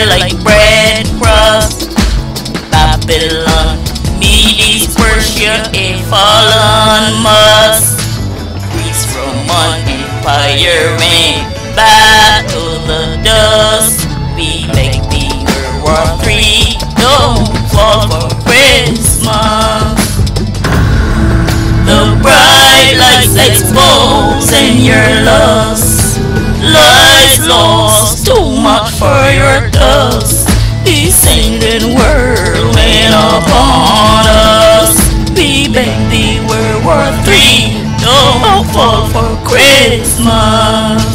like bread crust. Babylon, Medes, Persia, a fallen must. Greece, Roman Empire went back to the dust. We make the World War III, don't fall for Christmas. The bright lights exposing your lust. Lies lost, too much for your dust. Descending whirling upon us. We beg the World War III, don't fall for Christmas.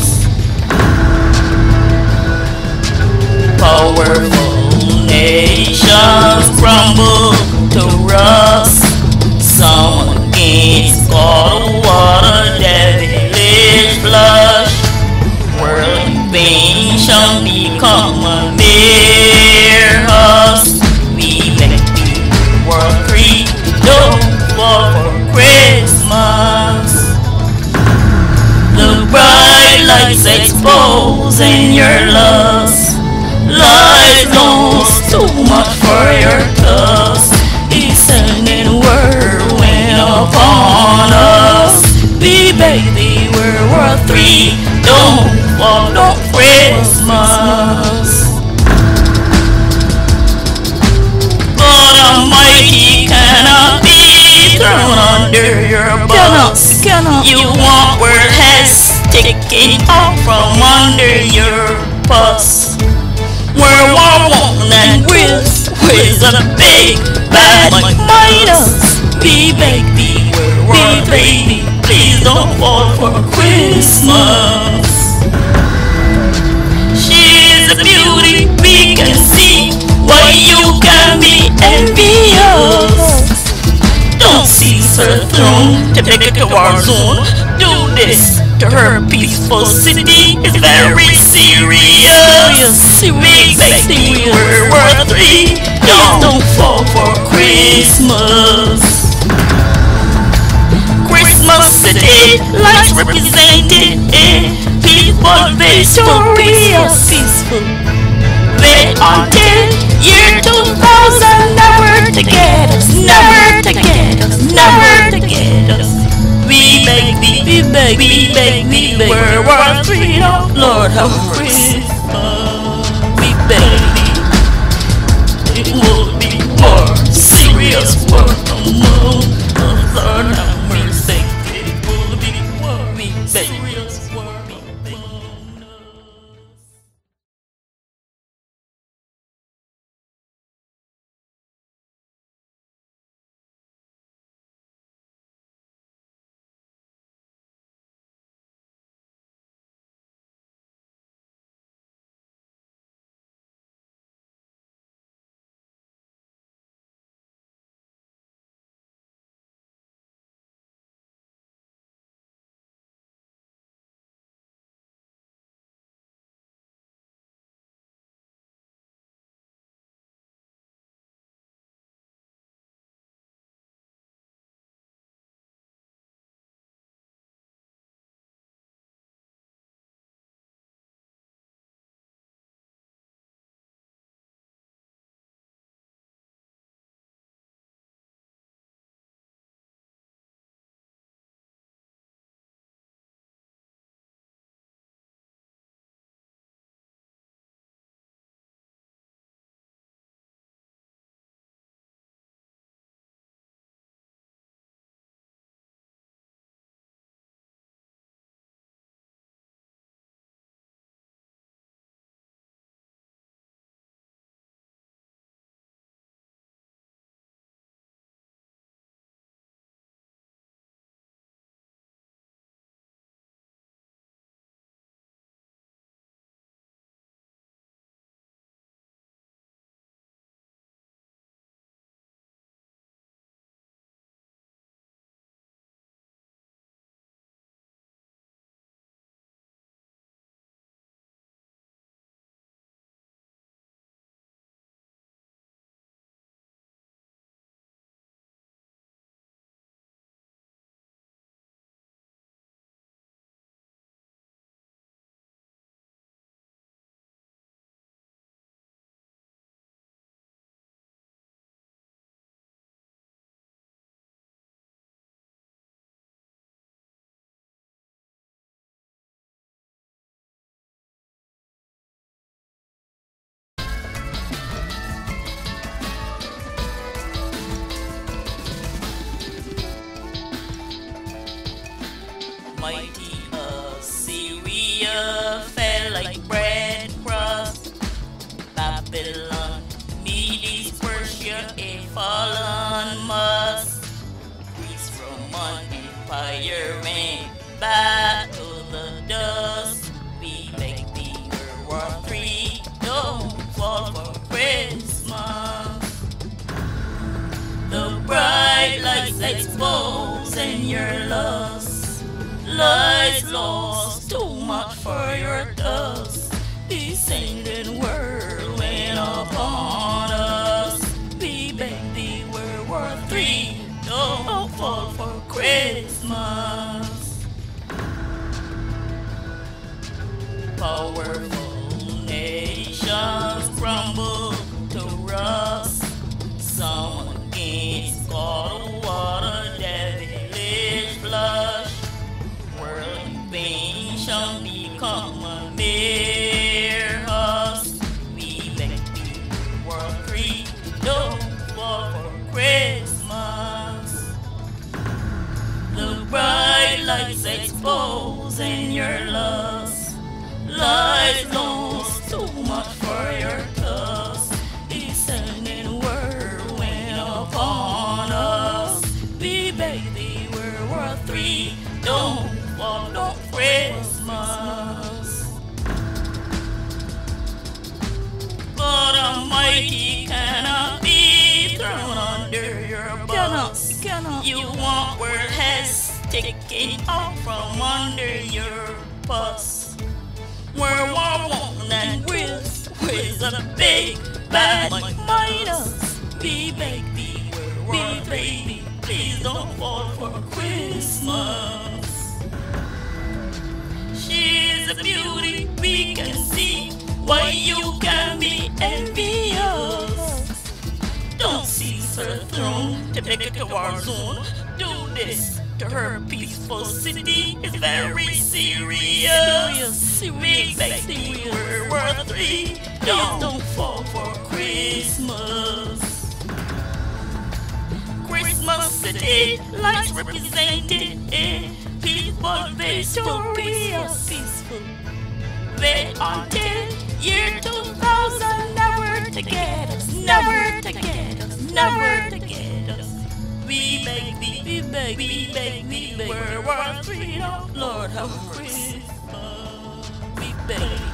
Powerful nations crumble to rust. Some against cold water, devilish blush. World invasion become a mere husk. We make the World III, don't fall for Christmas. The bright lights exposing your lust. Lies lost, too much for your dust. Descending whirling upon us. We beg the World War III, don't fall on Christmas. God Almighty cannot be thrown under your bus. You want world heads sticking out from under your bus. World War I and Wiz a big bad Midas. We beg the World War III, please don't fall for Christmas. She is a beauty, we can see why you can be envious. Don't seize her throne to take it to our zone. Do this to her peaceful city is very serious. We beg the World War III, don't fall for Christmas. Christmas City, lights represented in peaceful, victorious, peaceful. Wait until year 2000, never to get us, never to get us, never to get us. We beg, World War III, oh Lord have mercy. We beg thee, it will be more serious for the moon. Lord have mercy, it will be more, we beg. fallen must Greece Roman Empire went back to the dust. We beg thee, World War III, don't fall for Christmas. The bright lights expose and your lust lies lost, too much for your dust. Descending world went upon us. We beg thee, World War III, don't fall for Christmas. Powerful nations crumble to rust. Some against God, water, devilish flush. World invasion become a mere husk. We beg thee, World III, don't fall for Christmas. The bright lights expose and your lust lies lost, too much for your dust. Descending world went upon us. We beg thee, World War III, don't fall on Christmas. God Almighty cannot be thrown under your bus. You want world has taken out from under your bus. World War I and with a big bad minus. We beg thee, World War III, please don't fall for Christmas. She's a beauty we can see, why you can be envious. Don't seize her throne to make it a war zone. Do this to her peaceful city is very serious. We beg thee, World War III, don't fall for Christmas. Christmas City, lights represented in peaceful, victorious, peaceful. Wait until year 2000, never to get us, never to get us, never to get us. We beg thee, we beg thee, World War III, Lord have Christmas. We beg